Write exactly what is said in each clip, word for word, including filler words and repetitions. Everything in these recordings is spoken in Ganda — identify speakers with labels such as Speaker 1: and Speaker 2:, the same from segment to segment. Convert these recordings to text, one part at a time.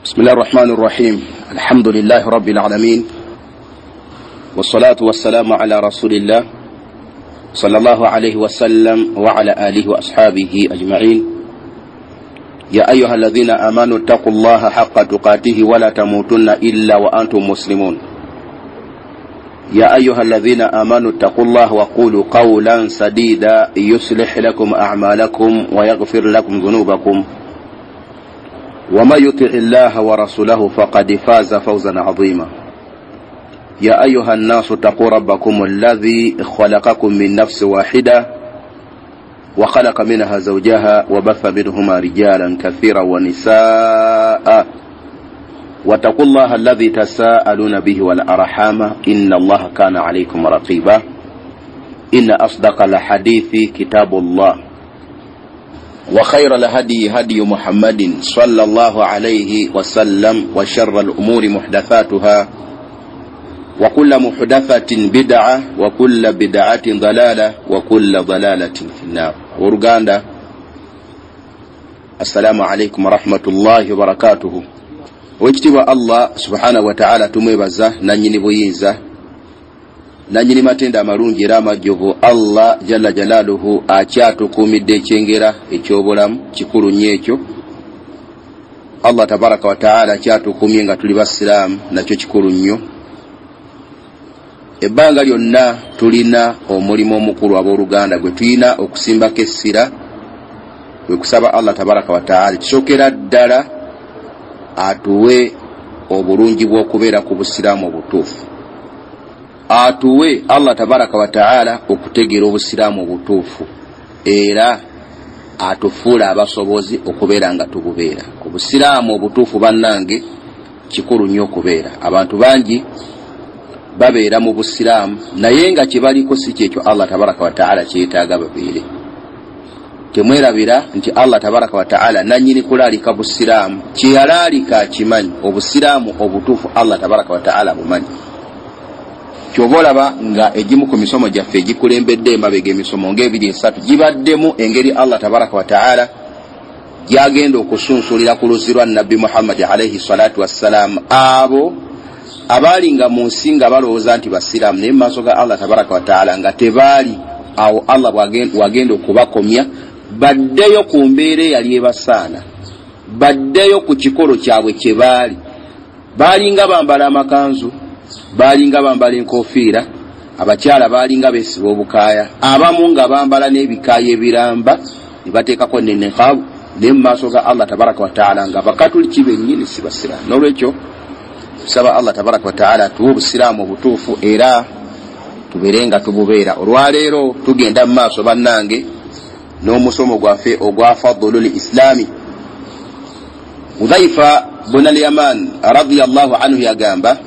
Speaker 1: بسم الله الرحمن الرحيم. الحمد لله رب العالمين، والصلاة والسلام على رسول الله صلى الله عليه وسلم وعلى آله وأصحابه أجمعين. يا أيها الذين آمنوا اتقوا الله حق تقاته ولا تموتن إلا وأنتم مسلمون. يا أيها الذين آمنوا اتقوا الله وقولوا قولا سديدا يصلح لكم أعمالكم ويغفر لكم ذنوبكم، وما يطع الله ورسوله فقد فاز فوزا عظيما. يا أيها الناس اتقوا ربكم الذي خلقكم من نفس واحدة وخلق منها زوجها وبث منهما رجالا كثيرا ونساء، واتقوا الله الذي تساءلون به والأرحام إن الله كان عليكم رقيبا. إن أصدق الحديث كتاب الله، وخير الهدي هدي محمد صلى الله عليه وسلم، وشر الأمور محدثاتها، وكل محدثة بدعة، وكل بدعة ضلالة، وكل ضلالة في النار. ورغاندا السلام عليكم ورحمة الله وبركاته. Wekitiibwa Allah subhanahu wa ta'ala tumwebaza nanyini buyinza nanyini matenda amalungi era amajjovu. Allah jalla jalaluhu akyatukuumidde ekyengera ekyobulamu kikulu nnyo ekyo. Allah tabaraka wa ta'ala akyatukuumye nga tuli basiraamu, nakyo kikulu nnyo. Ebbanga lyonna tulina omulimu omukulu abooluganda gwe tulina okusimbako essira, gwe kusaba Allah tabaraka wa ta'ala kisookera ddala atuwe obulungi bw'okubeera ku busiraamu obutuufu. Atuwe Allah tabaraka wa ta'ala okutegeera obusiraamu obutuufu, era atufuula abasobozi okubeera nga tububeera ku busiraamu obutuufu. Bannange kikulu nnyo okubeera. Abantu bangi babeera mu busiraamu naye nga kibaliko si kyekyo Allah tabaraka wa ta'ala kyetaaga babeere. Temwerabira nti Allah tabaraka wa ta'ala nanyini kulaalika busiraamu kyeyalaalika akimanyi. Obusiraamu obutuufu Allah tabaraka wa ta'ala bumanyi. Kyoba olaba nga egimu ku misomo gyaffe egikulembedde emabega emisomo ng'ebiri esatu gibaddemu engeri Allah tabaraka wa ta'ala gyagenda okusunsulira ku luzzi lwa Nabbi Muhammad alayhi salatu wassalam abo abaalinga mu nsi nga balowooza nti basiraamu naye mu maaso ga Allah tabaraka wa ta'ala nga tebaali. Awo Allah bwagenda okubakomya baddeyo ku mbeera eyali ebasaana, baddeyo ku kikolo kyabwe kye baali. Baalinga bambala amakanzu, baalinga bambala enkofiira, abakyala baalinga beesiba obukaaya, abamu nga bambala n'ebikaaya ebiramba ne bateekako ne niqaabu, naye mu maaso ga Allah tabaraka wa ta'ala nga bakatuliki bennyini si basiraamu. N'olwekyo tusaba Allah tabaraka wa ta'ala tuwe obusiraamu obutuufu era tubeere nga tububeera. Olwaleero tugenda mu maaso bannange n'omusomo gwaffe ogwa fadlul islami. Hudhaifa bun al-Yaman radiyallahu anhu yagamba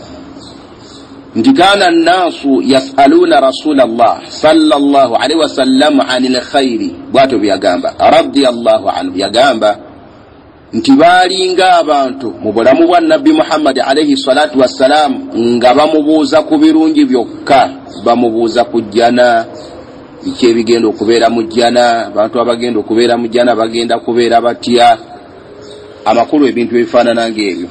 Speaker 1: nti kaana annaasu yas'aluuna rasulallah sallallahu alaihi wasallam anil khairi. Bwatyo byagamba radiyallahu anhu yagamba nti baalinga abantu mu bulamu bwa Nabbi Muhammad alayhi salatu wassalam nga bamubuuza ku birungi byokka. Bamubuuza ku jjana, biki ebigenda okubeera mu jjana, abantu abagenda okubeera mu jjana bagenda kubeera batya, amakulu ebintu ebifaanana ng'ebyo.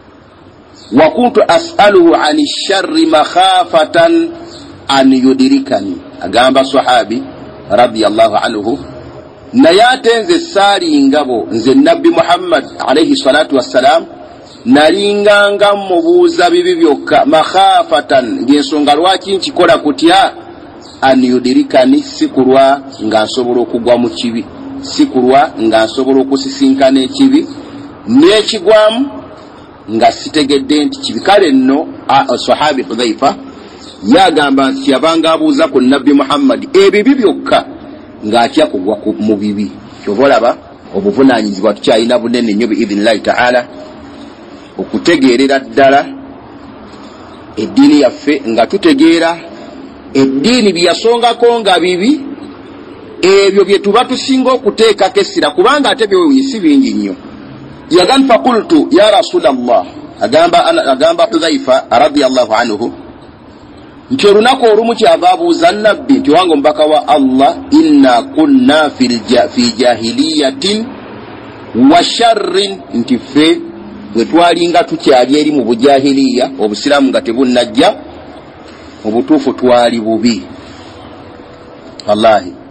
Speaker 1: Wa kuntu as'aluhu ani sharri makhafatan an yudirikani. Agamba sahabi radiyallahu anhu, naye ate nze saalingabo nze Nabbi Muhammad alayhi salatu wassalam nalinganga mubuuza bibi byokka, makhafatan ng'ensonga lwaki nkikola kutya, an yudirikani sikulwa nga nsobola okugwa mu kibi, sikulwa nga nsobola okusisinkana ekibi n'ekigwamu nga sitegedde nti kibi. Kale nno sahabi Hudhaifa yagamba nti yabanga abuuza ku Nabbi Muhammad ebibi byokka ng'atya kugwa mu bibi. Kyova olaba obuvunaanyizibwa tukyalina bunene nnyo biidhinillahi ta'ala okutegeerera ddala eddiini yaffe, nga tutegeera eddiini byasongako nga bibi, ebyo bye tuba tusinga okuteekako essira, kubanga ate byo si bingi nnyo. Yagamba fakultu ya rasulallah, agamba agamba Hudhaifa radiyallahu anhu nti olunaku olumu kyava abuuza Nabbi nti wange omubaka wa Allah, inna kunna fi jahiliyatin wa sharrin, nti ffe bwe twalinga tukyali eri mu bujahiliya obusiraamu nga tebunnajja obutuufu twali bubi wallahi.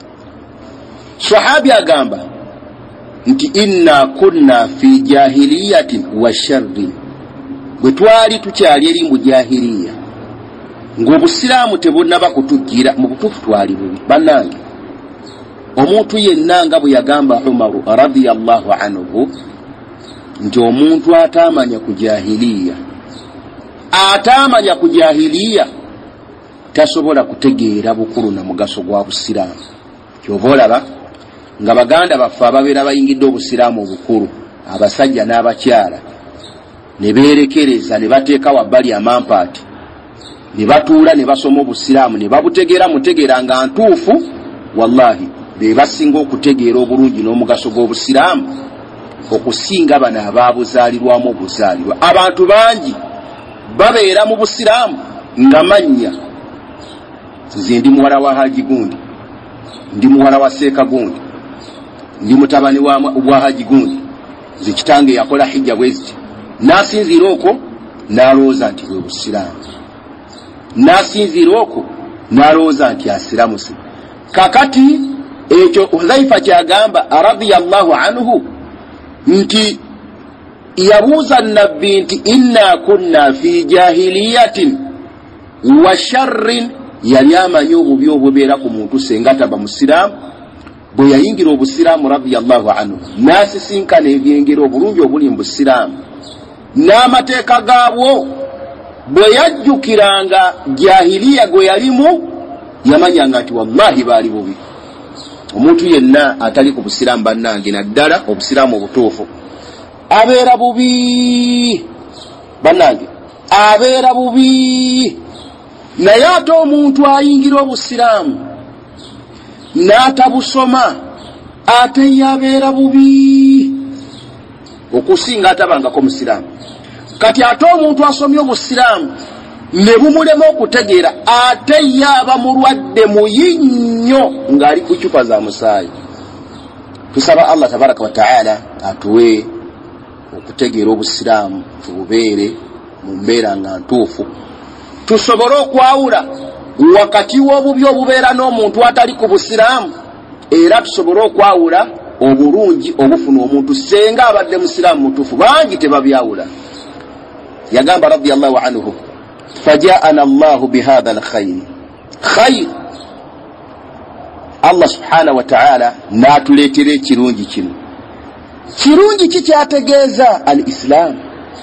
Speaker 1: Sahabi agamba nti inna kunna fi jahiliyatin wa sharrin, bwe twali tukyali eri mu jahiliya ng'obusiraamu tebunnaba kutujjira mu butuufu twali bubi. Bannange, omuntu yenna nga bwe yagamba Umaru radiyallahu anhu nti omuntu ataamanya ku jahiliya ataamanya ku jahiliya tasobola kutegeera bukulu na mugaso gwa busiraamu. Kyova olaba nga baganda baffe ababeera bayingidde obusiraamu obukulu, abasajja n'abakyala ne beerekereza ne bateeka wabbali amampaati ne batuula ne basoma obusiraamu ne babutegeera mutegeera nga ntuufu, wallahi be basinga okutegeera obulungi n'omugaso gw'obusiraamu okusinga bano abaabuzaalirwamu obuzaalirwa. Abantu bangi babeera mu busiraamu nga mannya, nze ndi muwala wa Haji Gundi, ndi muwala wa Seeka Gundi, ndi mutabani wa Haji Gundi, nze kitange yakola hijja bweziti, nasinziira okwo n'alowooza nti bwe busiraamu, nasinziira okwo n'alowooza nti asiramuse. Kakati ekyo Hudhaifa kyagamba radiyallahu anhu nti yabuuza nabbi nti inna kunna fi jahiliyatin wa sharrin, yali amanyi obubi obubeera ku muntu senga taba musiraamu. Bwe yayingira obusiraamu radiyallahu anhu n'asisinkana ebyengero obulungi obuli mu busiraamu n'amateeka gaabwo, bwe yajjukiranga jahiliya gwe yalimu yamanyanga nti wallahi baali bubi. Omuntu yenna atali ku busiraamu bannange, naddala obusiraamu obutuufu, abeera bubi bannange, abeera bubi. Naye ate omuntu ayingira obusiraamu n'atabusoma ate yabeera bubi okusinga atabangako musiraamu. Kati ate omuntu asomye obusiraamu ne bumulema okutegeera ate yaba mulwadde muyinnyo ng'ali ku cupa za musaayi. Tusaba Allah tabaraka wa ta'ala atuwe okutegeera obusiraamu tububeere mu mbeera nga ntuufu, tusobole okwawula wakati w'obubi obubeera n'omuntu atali ku busiraamu, era tusobole okwawula obulungi obufuna omuntu senga abadde musiraamu mutuufu. Bangi tebabyawula. Yagamba radiyallahu anhu fajaana Allahu bihadha alkhayr khayr, Allah subhanahu wa ta'ala n'atuleetera ekirungi kino. Kirungi kikyategeeza al-Islam.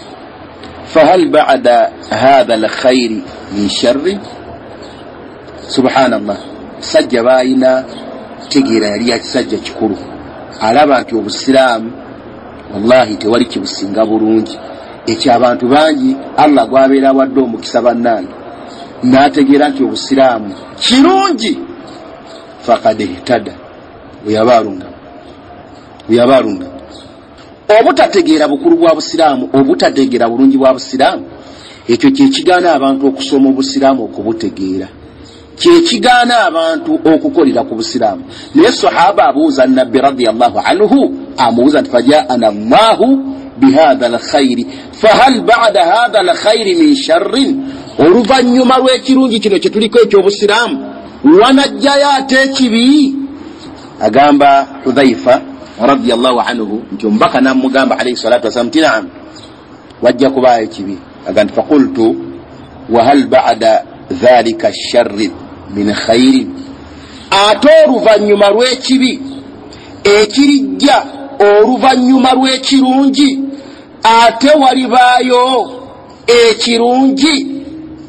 Speaker 1: Fahal ba'da hadha alkhayr min sharri? Subhanallah, sajja baayina tegeera yali yakisajja kikulu, alaba nti obusiraamu wallahi tewali kibusinga bulungi. Ekyo abantu bangi Allah gwabeera wadde omukisa bannange n'ategeera nti obusiraamu kirungi, faqad ihtada, bweyabalunga bweyabalunga. Obutategeera bukulu bwa busiraamu, obutategeera bulungi bwa busiraamu, ekyo kyekigaana abantu okusoma obusiraamu okubutegeera, kyekigaana abantu okukolera ku busiraamu. Naye sahaba abuuza nabbi radiyallahu anhu, amubuuza nti fajaana Allahu bihadha alkhayri fahal ba'da hadha alkhayri min sharrin, oluvannyuma lw'ekirungi kino kye tuliko eky'obusiraamu wanajjayo ate ekibi? Agamba Hudhaifa radiyallahu anhu nti omubaka namugamba alayhi salatu wasalam nti naam, wajja kubaayo ekibi. Agamba faqultu wa hal ba'da dhalika ash-sharri min khayrin, ate oluvannyuma lw'ekibi ekirijja oluvannyuma lw'ekirungi ate walibaayo ekirungi?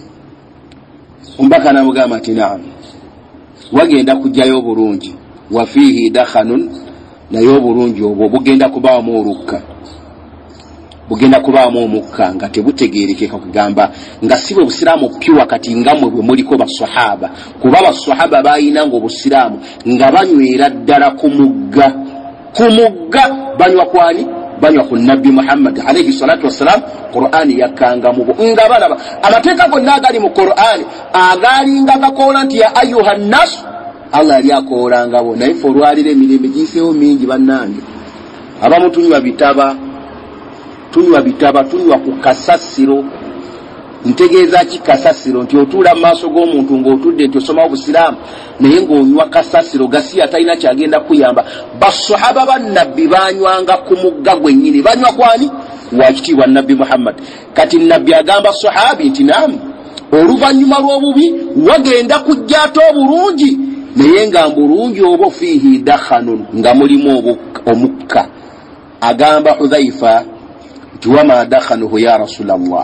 Speaker 1: Omubaka namugamba nti naam, wagenda kujjayo obulungi, wa fihi dakhanun, naye obulungi obwo bugenda kubaamu olukka, bugenda kubaamu omukka nga tebutegeerekeka. Kugamba nga si bwe busiraamu pyuwa kati nga mmwe bwe muliko basahaba, kuba basahaba baayinanga obusiraamu nga banywera ddala ku mugga, ku mugga banywa kwani? Banywa ku nabbi Muhammad alayhi salatu wassalam. Qur'ani yakanga mubo nga balaba amateeka gonna agali mu Qur'ani agalinga gakola nti ya ayuha nnas, Allah yali akoolanga bo. Naye fe olwalira emirembe giseewo mingi bannange, abamu tunywa bitaba, tunywa bitaba tunywa ku kasasiro. Ntegeeza ki kasasiro? Nti otuula mu maaso g'omuntu ng'otudde nti osoma obusiraamu naye ng'onywa kasasiro gasi atalina kyagenda kuyamba. Basahaba ba nabbi banywanga ku mugga gwennyini. Banywa kwani? Wakitiibwa nabbi Muhammad. Kati nabbi agamba sahabi nti naamu oluvannyuma lw'obubi wagenda kujja ate obulungi naye nga mbulungi obwo fiihi dakhanun nga mulimu omukka. Agamba Hudhaifa nti wama dakhanuhu ya Rasulallah,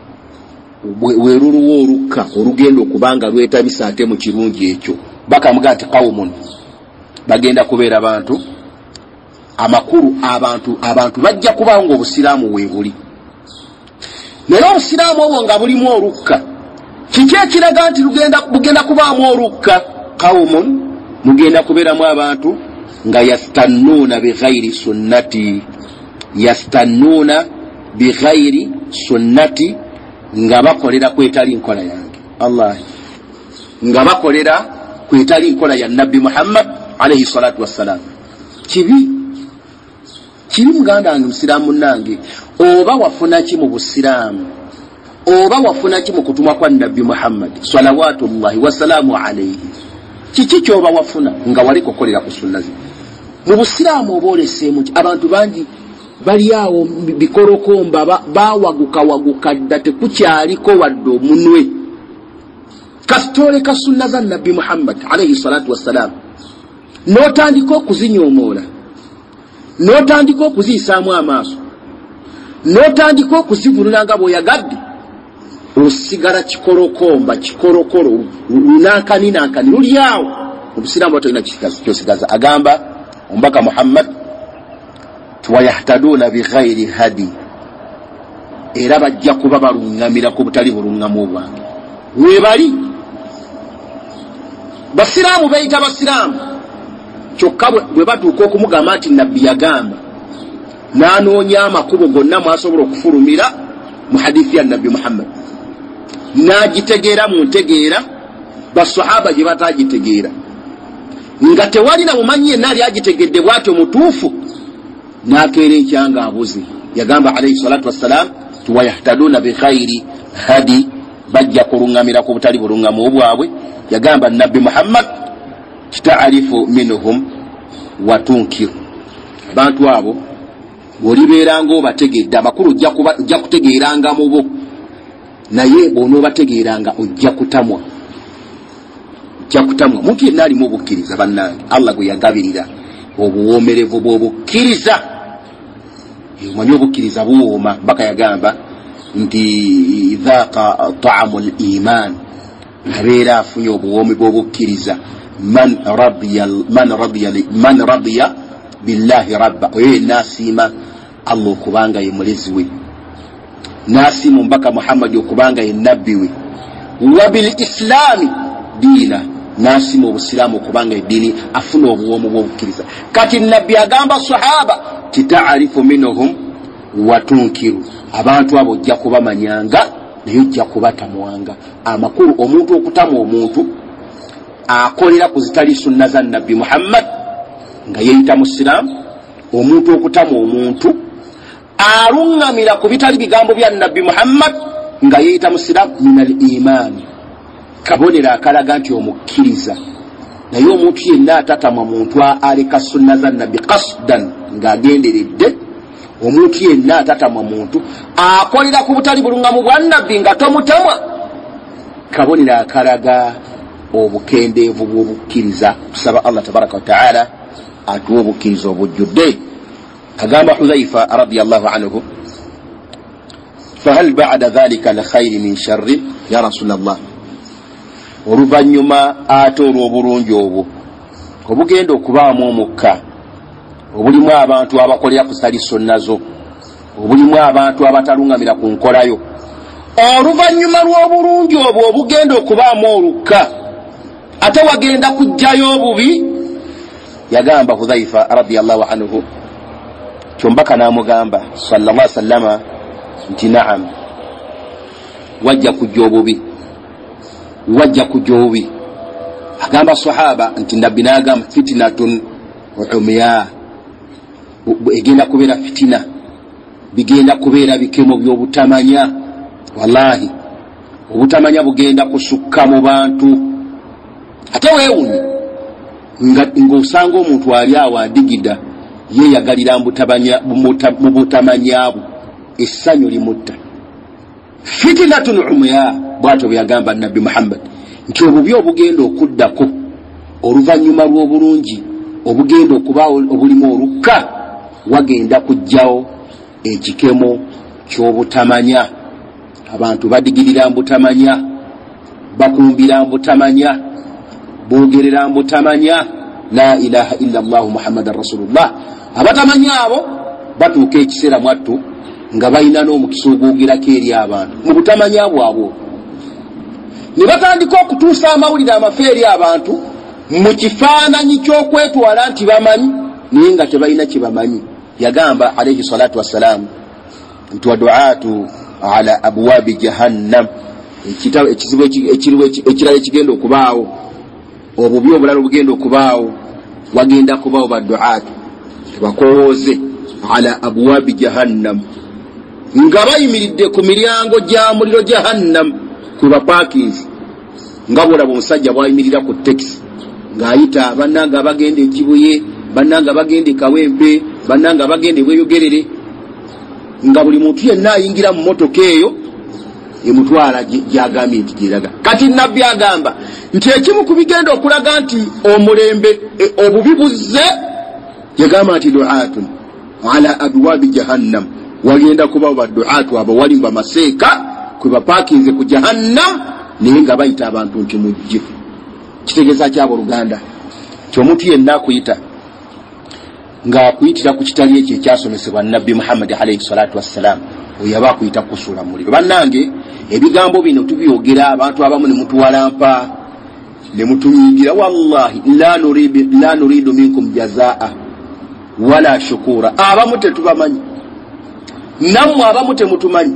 Speaker 1: weruluwo olukka olugenda okubanga lwetabisa ate mu kirungi ekyo. Bakamuga nti qawmun, bagenda kubeera abantu amakulu, abantu abantu bajja kubanga obusiraamu weebuli. Naye obusiraamu obwo nga bulimu olukka, kiki ekiraga nti bugenda kubaamu olukka? Qawmun, mugenda kubeeramu abantu nga yastannuuna bighairi sunnati, yastannuuna bighairi sunnati, nga bakolera kwetali nkola yange. Allah, nga bakolera kwetali nkola ya nabbi Muhammad alayhi salatu wassalam. Kibi kiri muganda wange musiraamu nange, oba wafuna ki mu busiraamu, oba wafuna ki mu kutumwa kwa nabbi Muhammad salawatullahi wasalaamu alayhi, kiki kyoba wafuna nga wali kukolera ku sunna ze mu busiraamu? Oba oleseemu ki? Abantu bangi bali awo bikorokomba bawaguka waguka dda tekukyaliko wadde omunwe. Kasitole ka sunna za nabbi Muhammad alayhi salatu wassalam n'otandika okuzinyoomoola, n'otandika okuziyisaamu amaaso, n'otandika okuzivulula nga bw'oyagadde, osigala kikorokomba, kikorokoro, lunankani nankani luli awo. Obusiraamu batolina kyosigaza. Agamba omubaka Muhammad wayahtaduna bighairi hadi, era bajja kuba balungamira ku butali bulungamu bwange. Webali basiraamu beeyita basiraamu, kyokka bwe batuuka okumugamba nti nabbi yagamba, n'anoonya amakubo gonna mwasobola okufulumira mu hadithi ya nabbi Muhammad, n'agitegeera mu ntegeera basahaba gye batagitegeera, nga tewali na mumanyi yenna ali agitegedde bw'atyo mutuufu, n'akeera ekyanga abuze. Yagamba alayhi salatu wassalam tuwayahtaduna bighairi hadi, bajja kulungamira ku butali bulungamu bwabwe. Yagamba nabbi Muhammad kita'arifu minhum wa tunkiru, abantu abo bw'olibeeranga obategedde amakulu ojja kutegeeranga mu bo, naye bw'onoobategeeranga ojja kutamwa, ojja kutamwa. Omuntu yenna alimu obukkiriza bannange, Allah gwe yagabirira obuwoomerevu bw'obukkiriza. Omanyi obukkiriza buwooma. Baka yagamba nti dhaqa ta'amu al-iman, abeera afunye obuwoomi bw'obukkiriza. Man radiya man radiya man radiya billahi rabba, oyo nasiima Allah okubanga ye mulezi we, nasiima omubaka Muhammad okubanga ye nabbi we, wa bil islami diina, nasiima obusiraamu okubanga eddiini, afuna obuwoomu bw'obukkiriza. Kati nabbi agamba sahaba tita'arifu minhum wa tunkiru, abantu abo ojja kubamanyanga naye ojja kubatamwanga. Amakulu omuntu okutamwa omuntu akolera ku zitali sunna za nabbi Muhammad nga yeeyita musiraamu, omuntu okutamwa omuntu alungamira ku bitali bigambo bya nabbi Muhammad nga yeeyita musiraamu, minal imaani, kabonera akalaga nti omukkiriza. Naye omuntu yenna atatamwa muntu aleka sunna za nabbi qasdan ng'agenderedde, omuntu yenna atatamwa muntu akolera ku butali bulungamu bwa nabbi nga tomutamwa, kabonera akalaga obukendeevu bw'obukkiriza. Tusaba Allah tabaraka wa ta'ala atuwa obukkiriza obujjudde. Agamba Hudhaifa radiyallahu anhu, fahal ba'da dhalika la khayri min sharri ya Rasulallah, oluvannyuma ate olw'obulungi obwo obugenda okubaamu omukka, obulimu abantu abakolera ku sali sonnazo, obulimu abantu abatalungamira ku nkolayo, oluvannyuma lw'obulungi obwo obugenda okubaamu olukka, ate wagenda kujjayo obubi. Yagamba Hudhaifa radiyallahu anhu, kyombaka n'amugamba sallallahu alaihi wasallama nti naam, wajja kujja obubi, wajja kujja obubi. Agamba sahaba nti nabbi n'agamba fitinatun umya, egenda kubeera fitina, bigenda kubeera bikemo by'obutamanya. Wallahi obutamanya bugenda kusukka mu bantu. Ate weewunye nga ng'osanga omuntu ali awo adigida yeeyagalira mu butamanyabo, essanyu limutta. Fitinatun umya, bw'atyo byagamba Nabbi Muhammad nti obubi obugenda okuddako oluvannyuma lw'obulungi obugenda okubaawo obulimu olukka, wagenda kujjawo ekikemo ky'obutamanya. Abantu badigirira mbutamanya, bakumbira mbutamanya, boogerera mbutamanya. La ilaha illa Allah Muhammadan Rasulullah. Abatamanya abo batuuka ekiseera mwattu nga balina n'omukisa ogwogerako eri abantu mu butamanya bwabwe, ne batandika okutuusa amawulire amafe eri abantu mu kifaananyi ky'okwetwala nti bamanyi naye nga tebalina kye bamanyi. Yagamba alayhi salatu wassalamu nti waduatu ala abwabi jahannam, ekizibu ekirala ekigenda okubaawo, obubi obulala obugenda okubaawo, wagenda kubaawo baduatu tebakowooze ala abwabi jahannam, nga bayimiridde ku miryango gya muliro jahannam ku bapaakins, nga bwolaba omusajja bwayimirira ku tekisi ng'ayita bannanga abagenda ekibuye, bannanga abagenda ekawempe, bannanga abagenda ebweyogerere, nga buli muntu yenna ayingira mu motoka eyo emutwala gy'agambye nti gyeraga. Kati Nabbi agamba nti ekimu ku bigenda okulaga nti omulembe obubi buzze, yagamba nti duatun ala abwabi jahannam, wagenda kubawo baduatu abo wali bamaseeka kwe bapaakinze ku jahannam naye nga bayita abantu nti mujje. Kitegeeza kyabo Luganda nti omuntu yenna akuyita ng'akuyitira ku kitali ekyo ekyasomesebwa Nabbi Muhammad alayhi salatu wassalam, oyo aba akuyita kusuula muliro. Bannange, ebigambo bino tubyogera abantu abamu ne mutuwalampa ne mutunyigira. Wallahi la nuridu, la nuridu minkum jazaa wala shukura. Abamu tetubamanyi, nammwe abamu temutumanyi.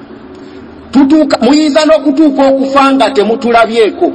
Speaker 1: Tutuuka muyinza n'okutuuka okufa nga temutulabyeko,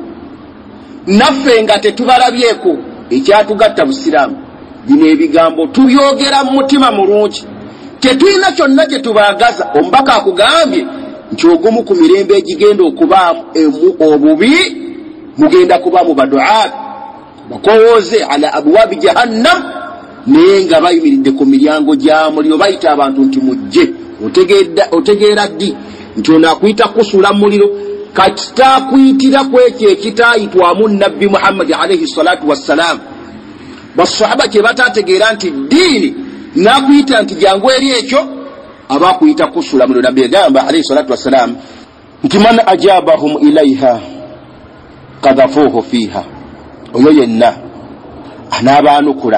Speaker 1: naffe nga tetubalabyeko. Ekyatugatta busiraamu. Bino ebigambo tubyogera mu mutima mulungi, tetulina kyonna kye tubaagaza. Omubaka akugambye nti ogumu ku mirembe egigenda okubaamu obubi mugenda kubaamu baduat bakowooze ala abwabi jahannam, naye nga bayimiridde ku miryango gya muliro bayita abantu nti mujje. Otegeera ddi nti ono akuyita kusula muliro, kati taakuyitira ku ekyo ekitaayitwamu Nabbi Muhammad alayhi salatu wassalam. Basahaba kye batategeera nti ddiini nakuyita nti jangu eri ekyo, abakuyita kusula muliro. Nabbi agamba alayhi salatu wassalam nti man ajabahum ilaiha kadhafuhu fiha, oyo yenna anaabaanukula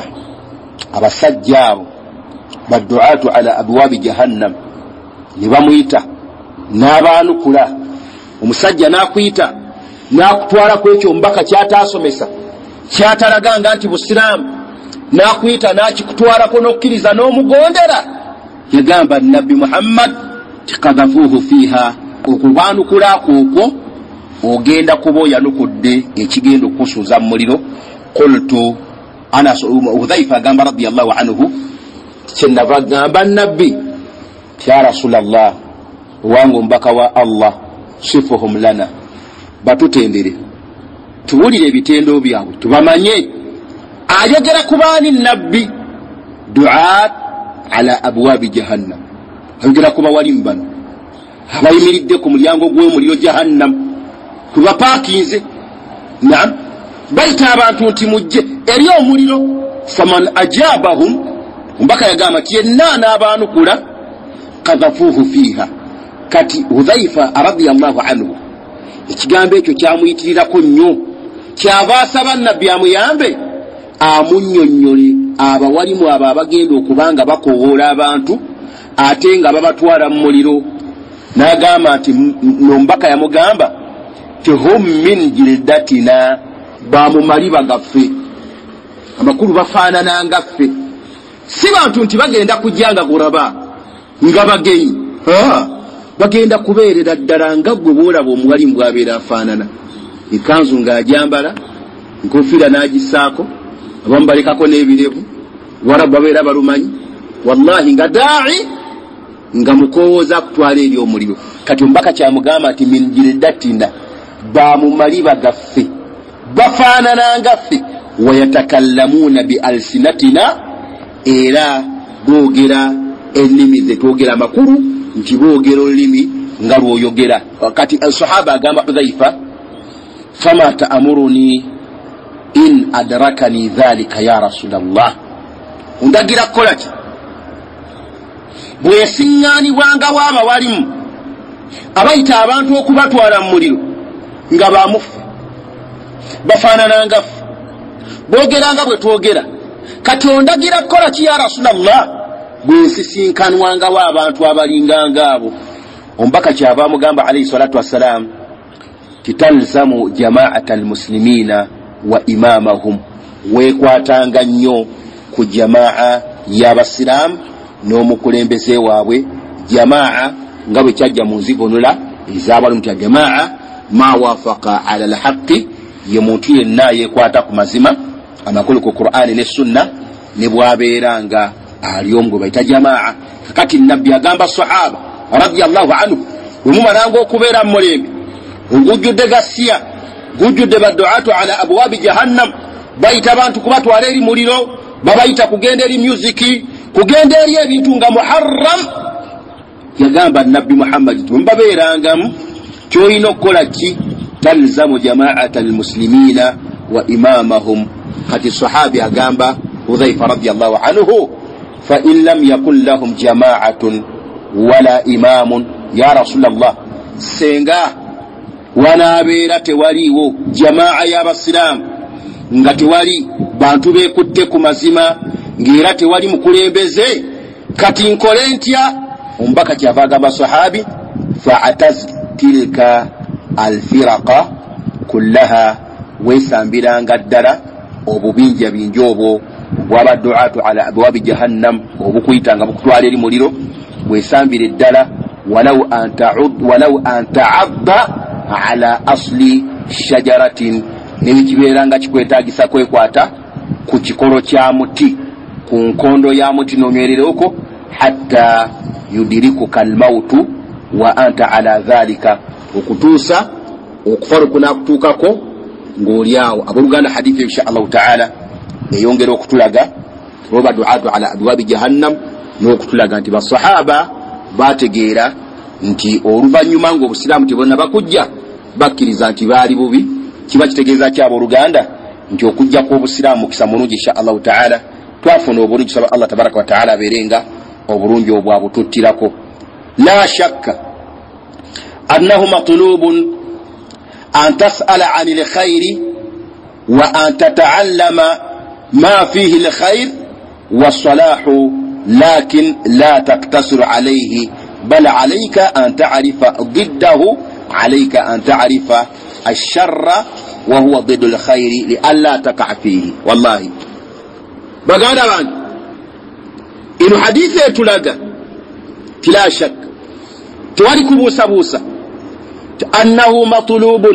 Speaker 1: abasajja abo baduatu ala abwabi jahannam ne bamuyita n'abaanukula. Omusajja n'akuyita n'akutwala ku ekyo omubaka kyataasomesa kyatalaganga nti busiraamu, n'akuyita n'akikutwalako n'okkiriza n'omugondera. Yagamba Nabbi Muhammad tikadhafuhu fiha, okubaanukula okwo ogenda kuba oyanukudde ekigenda okusuuza mu muliro. Qultu Anas Hudhaifa agamba radiyallahu anhu, kyenava gamba Nabbi ya Rasulallah, wangu mbaka wa Allah, sifuhum lana, batutendere tuwulire ebitendo byabwe tubamanye. Ayogera kubaani Nabbi? Duat ala abwabi jahannam, ayogera kuba walimu bano abayimiridde ku mulyango gw'omuliro jahannam kubapaakinze. Naam, bayita abantu nti mujje eri omuliro. Faman ajabahum, mbaka yagamba ti yenna anaabaanukula kadhafuhu fiha. Kati Hudhaifa radiyallahu anhu ekigambo ekyo kyamuyitirirako nnyo, kyava asaba Nabbi amuyambe amunnyonnyole abawalimu abo abagenda okubanga bakowoola abantu ate nga babatwala mu muliro. N'agamba nti nombaka yamugamba ti hum min jildatina, bamumaliba gaffe, amakulu bafaanana ngaffe, si bantu nti bagenda kujjanga kulaba nga bagenyi. Bagenda kubeerera ddala nga gwe bwolaba omuwalimu bw'abeera afaanana. Ekanzu ng'ajambala, enkofiira n'agisaako, abamu balekako n'ebirevu, warabu babeera balumanyi. Wallahi nga daa'i nga mukowooza kutwala eri omuliro. Kati omubaka kyamugamba nti min jildatina, bamumaliba gaffe, bafaanana ngaffe, wayatakallamuuna bi alsinatina, era boogera ennimi ze twogera amakulu nti boogera olulimi nga lwoyogera. Kati sahaba agamba Hudhaifa, fama ta'muruni in adrakani dhalika ya Rasulallah, ndagira kukola ki bwesiŋŋaanibwanga waaba walimu abayita abantu okubatwala mu muliro nga bamufu, bafaanana ngaffe, boogeranga bwe twogera, kati ondagira kukola ki ya Rasulallah bwensisinkanwangawo abantu abalinganga abo. Omubaka kyava amugamba alayhi salatu wassalam, titalzamu jamaata almuslimina wa imamahum, weekwatanga nnyo ku jamaa y'abasiraamu n'omukulembeze waabwe. Jamaa nga bwe kyajja mu nzigonola ez'abalumi nti jamaa ma wafaqa ala alhaqi, ye muntu yenna yeekwata ku mazima amakulu ku Qur'ani ne Sunna, ne bwabeera nga ali omu gwe bayita jamaa. Kati nabbi agamba sahaba radiyallahu anhu, wemumalanga okubeera mu mulembe ogujjudde gasiya, gujjudde badduatu ala abwabi jahannam, bayita abantu kubatwala eri muliro, babayita kugenda eri musiki, kugenda eri ebintu nga muharram. Yagamba nabbi Muhammad nti mbabeerangamu, kyolina okukola ki? Talzamu jamaata almuslimina wa imamahum. Kati sahabi agamba Hudhaifa radiyallahu anhu, fa in lam yakun lahum jamaatun wala imamun ya Rasulallah, senga wanaabeera tewaliiwo jamaa y'abasiraamu, nga tewali bantu beekutte ku mazima, ng'era tewali mukulembeze, kati nkole ntya? Omubaka kyava agamba sahabi, fa'ataz tilka alfiraqa kullaha, weesambiranga ddala obubinja bingi obwo bw'abadduatu ala abwabi jahannam, obukuyitanga bukutwala eri muliro, weesambire ddala. walau an ta'adda ala asli shajaratin, nebikibeeranga kikwetaagisa kwekwata ku kikolo kya muti, ku nkondo ya muti n'onywerereko, hatta yudirikuka almautu wa anta ala dhalika, okutuusa okufa lwekunakutuukako ng'oli awo. Abooluganda hadithi insha allahu taala eyongera okutulaga oba duatu ala abwabi jahannam, n'okutulaga nti basahaba bategeera nti oluvannyuma ng'obusiraamu tebonna bakujja, bakkiriza nti baali bubi. Kiba kitegeeza ki abooluganda? Nti okujja kw'obusiraamu mukisa mulungi insha allahu taala. Twafuna obulungi, saba Allah tabaraka wa taala abeerenga obulungi obwabututtirako. La shakka annahu matlubun an tas'ala anil khayri wa an tata'allama ma fihi alkhayr wassalahu, lakin la taqtasir alayhi bal alayka an ta'rifa ضده, عليك أن تعرف الشر وهو ضد الخير لألا تقع فيه. والله بقال بان إنه حديث يتلقى لا شك توارك بوسا بوسا أنه مطلوب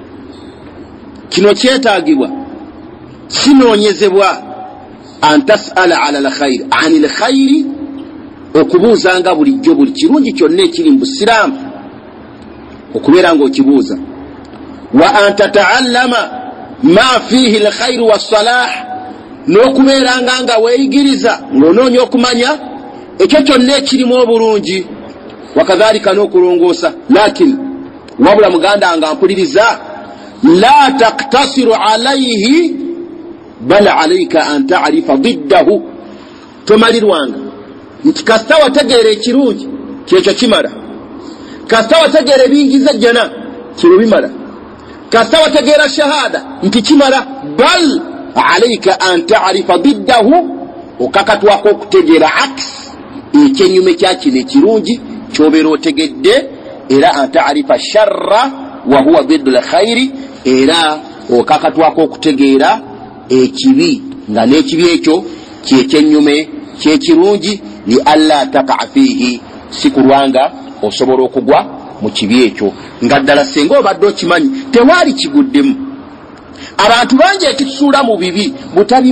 Speaker 1: كنو تيتاقوا كنو نيزبوا أن تسأل على الخير عن الخير okubuuza nga bulijjo buli kirungi kyonna ekiri mu busiraamu okubeera ng'okibuuza. Wa an tataallama ma fihi alkhairu wassalah, n'okubeeranga nga weeyigiriza ng'onoonya okumanya ekyo kyonna ekirimu obulungi, wakadhalika n'okulongoosa. Lakin wabula muganda nga mpuliriza, la taktasiru alayhi bal alayka an ta'rifa ضده, tomalirwanga nti kasita wategeera ekirungi kyekyo kimala, kasita wategeera ebiyingiza jjana kiro bimala, kasita wategeera shahada nti kimala, bal alayka an ta'rifa ضده, okakatwako okutegeera aks, ekyenyume kya kino ekirungi kyobeera otegedde, era an ta'rifa sharra wa huwa ضد alkhairi, era okakatwako okutegeera ekibi nga n'ekibi ekyo kyekyenyume kyekirungi, li alla taqa fihi, sikulwanga osobola okugwa mu kibi ekyo. Nga ddala senga obadde okimanyi tewaali kiguddemu. Abantu bangi ekitusuula mu bibi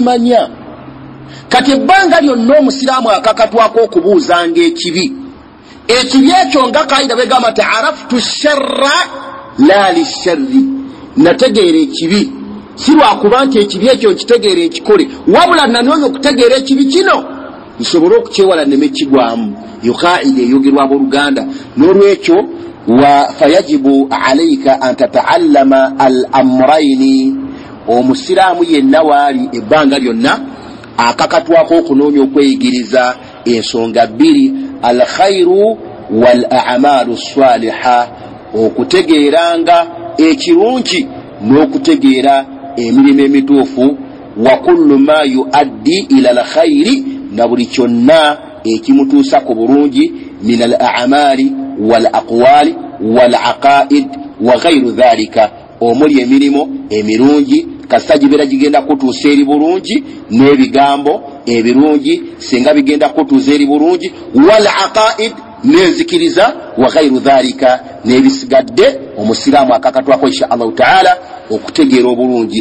Speaker 1: butabimanya. Kati ebbanga lyonna omusiraamu akakatwako okubuuzanga ekibi ekibi ekyo nga kaida begamba ta'araftu sharra la lisharri nategeera ekibi si lwakuba nti ekibi ekyo nkitegeera ekikole wabula nanoonya okutegeera ekibi kino nsobole okukyewala neme kigwamu yo kaida eyogerwa abooluganda n'olwekyo wa fayajibu alayka an tataallama al amrayni omusiraamu yenna waali ebbanga lyonna akakatwako okunoonya okweyigiriza ensonga bbiri al khairu wal a'malu swaliha okutegeeranga ekirungi n'okutegeera emirimu emituufu wa kullu ma yuaddi ila al khairi na buli kyonna ekimutuusa ku bulungi min al a'mali wal aqwali wal aqaid wa ghayru dhalika omuli emirimu emirungi kasita gibeera gigenda kutuusa eri bulungi n'ebigambo ebirungi singa bigenda kutuusa eri bulungi wal aqaid n'enzikiriza wa ghayru dhalika n'ebisigadde omusiraamu akakatwako insha allahu taala okutegeera obulungi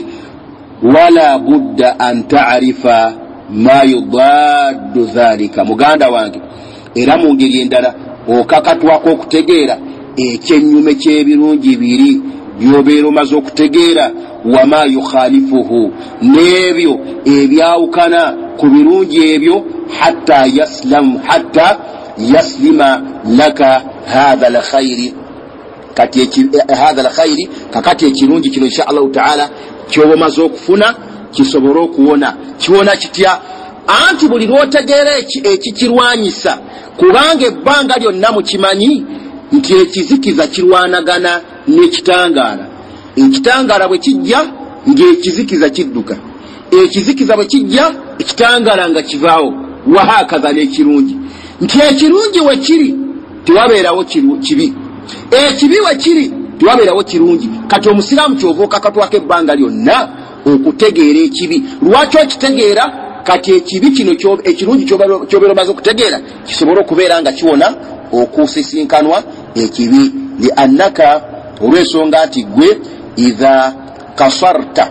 Speaker 1: wala budda an ta'rifa ma yudaddu dhalika muganda wange era mu ngeri endala okakatwako okutegeera ekyennyume ky'ebirungi biri byobeera omaze okutegeera wama yukhalifuhu n'ebyo ebyawukana ku birungi ebyo hatta yaslam hatta yaslima laka hadha alkhairi kati hadha alkhairi kakati ekirungi kino insha allahu taala kyoba omaze okufuna kisobole okuwona kiwona kitya anti buli lwotegeera ekikirwanyisa kubanga ebbanga lyonna mukimanyi nti ekizikiza kirwanagana n'ekitangaala ekitangaala bwe kijja ng'ekizikiza kidduka ekizikiza bwe kijja ekitangaala nga kivaawo wahakaza n'ekirungi nti ekirungi we kiri tewabeerawo kibi ekibi we kiri tewabeerawo kirungi kati omusiraamu kyova okakatwako ebbanga lyonna okutegeera ekibi lwaki okitegeera kati ekibi kino ekirungi kyobeera omaze okutegeera kisobole okubeera nga kiwona okusisinkanwa ekibi liannaka olw'ensonga nti gwe idha kasarta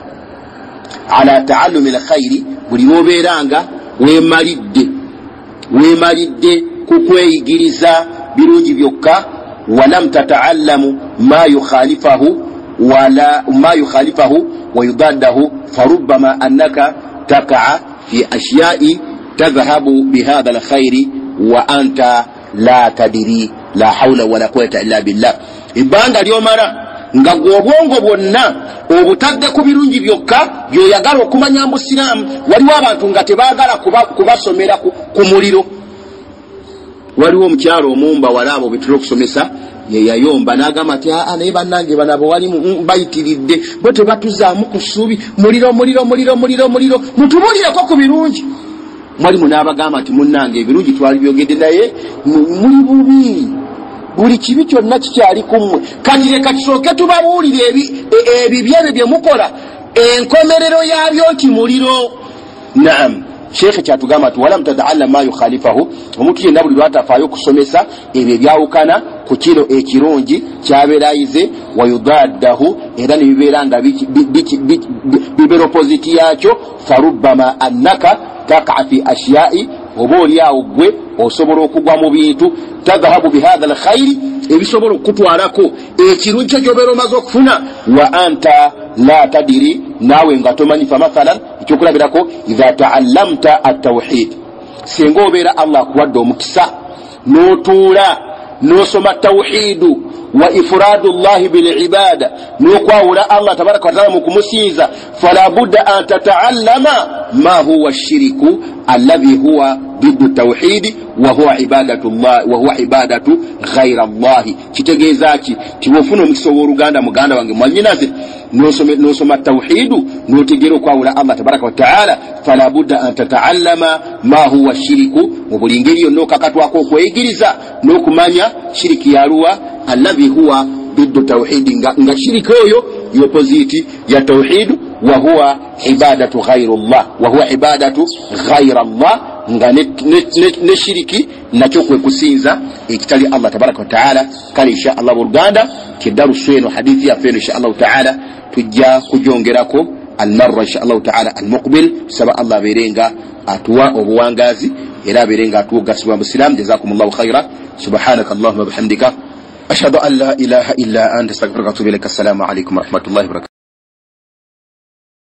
Speaker 1: ala taallumi alkhairi buli lwobeeranga weemalidde weemalidde ku kweyigiriza birungi byokka walam tataallamu ma yukhalifahu wala ma yukhalifahu wa yudaddahu farubbama annaka takaa fi ashya'i tadhhabu bihadha alkhairi wa anta la tadiri la hawla wala quwwata illa billah ibanga lyomara nga gwobwongo bwonna obutadde ku birungi byokka byoyagala okumanya mbusiraamu waliwo abantu nga tebaagala kubasomera ku muliro waliwo omukyalo omumba walaabo betula okusomesa yeyayomba n'agamba nti aa naye bannange banabo wali bayitiridde bo tebatuzaamu ku ssuubi muliro muliro muliro muliro muliro mutubulireko ku birungi mwalimu n'abagamba nti munnange ebirungi twali byogedde naye muli bubi buli kibi kyonna kikyali kummwe kati leka kisooke tubabuulire ebibyo ebyo bye mukola enkomerero yabyo nti muliro naam shekhe kyatugamba nti walam tataallam ma yukhalifahu omuntu yenna buli lwatafaayo okusomesa ebyo ebyawukana ku kino ekirungi kyabeerayize wayudaddahu era nebibeera nga bibeera opoziti yakyo farubbama annaka takaa fi ashyai oba oli awo gwe osobola okugwa mu bintu tadhahabu bihadha alkhairi ebisobola okutwalako ekirungi kyo kyobeera omaze okufuna wa anta la tadiri naawe nga tomanyi fa mathalan ekyokulabirako idha taallamta attawhid singa obeera allah akuwadde omukisa n'otuula n'osoma tawhidu wa ifradu llahi bilibada n'okwawula allah tabaraka wataala mu kumusinza fala budda an tataallama ma huwa shiriku alladhi huwa ضد التوحيد وهو عبادة الله وهو عبادة غير الله kitegeezaki tiwofuna omukisa w'oluganda muganda wange mwanyinaze n'osoma tawhidu n'otegeera okwawula allah tabaraka wataala fala budda an tataallama ma huwa shiriku mu buli ngeri yonna okakatwako okweyigiriza n'okumanya shiriki yaluwa alladhi huwa ضد التوحيد nga shiriki oyo yopoziti ya tawhidu wa huwa ibadatu ghayrullah wa huwa ibadatu ghayrallah nga ne shiriki nakyo kwe kusinza ekitali allah tabaraka wa taala kale insha allah buluganda kidarusu eno hadithi ya feno insha allah taala tujja kujongerako almarra insha allah taala almuqbil saba allah berenga atuwa obuwangazi era berenga atuwa gasibwa muslim jazakumullahu khaira subhanaka allahumma bihamdika ashhadu an la ilaha illa anta astaghfiruka wa atubu ilaik. Assalamu alaikum wa rahmatullahi wa barakatuh.